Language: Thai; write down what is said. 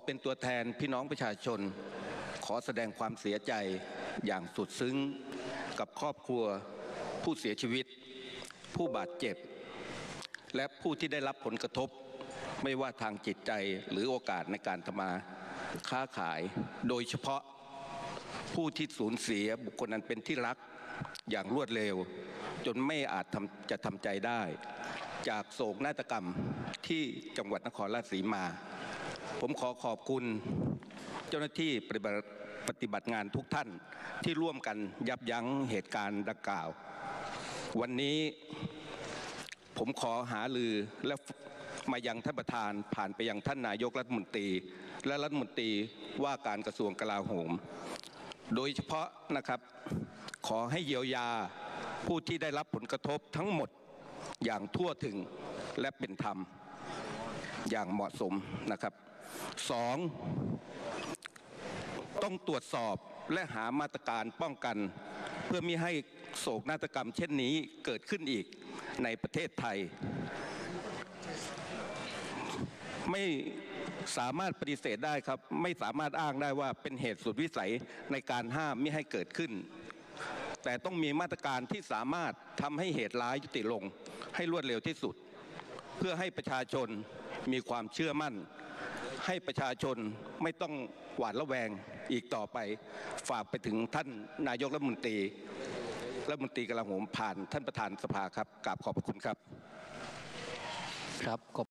เป็นตัวแทนพี่น้องประชาชนขอแสดงความเสียใจอย่างสุดซึ้งกับครอบครัวผู้เสียชีวิตผู้บาดเจ็บและผู้ที่ได้รับผลกระทบไม่ว่าทางจิตใจหรือโอกาสในการทำมาค้าขายโดยเฉพาะผู้ที่สูญเสียบุคคลนั้นเป็นที่รักอย่างรวดเร็วจนไม่อาจจะทำใจได้จากโศกนาฏกรรมที่จังหวัดนครราชสีมาผมขอขอบคุณเจ้าหน้าที่ปฏิบัติงานทุกท่านที่ร่วมกันยับยั้งเหตุการณ์ดังกล่าววันนี้ผมขอหารือและมายังท่านประธานผ่านไปยังท่านนายกรัฐมนตรีและรัฐมนตรีว่าการกระทรวงกลาโหมโดยเฉพาะนะครับขอให้เยียวยาผู้ที่ได้รับผลกระทบทั้งหมดอย่างทั่วถึงและเป็นธรรมอย่างเหมาะสมนะครับ2ต้องตรวจสอบและหามาตรการป้องกันเพื่อมิให้โศกนาฏกรรมเช่นนี้เกิดขึ้นอีกในประเทศไทยไม่สามารถปฏิเสธได้ครับไม่สามารถอ้างได้ว่าเป็นเหตุสุดวิสัยในการห้ามมิให้เกิดขึ้นแต่ต้องมีมาตรการที่สามารถทำให้เหตุร้ายยุติลงให้รวดเร็วที่สุดเพื่อให้ประชาชนมีความเชื่อมั่นให้ประชาชนไม่ต้องหวาดระแวงอีกต่อไปฝากไปถึงท่านนายกรัฐมนตรีกลาโหมผ่านท่านประธานสภาครับกราบขอบพระคุณครับ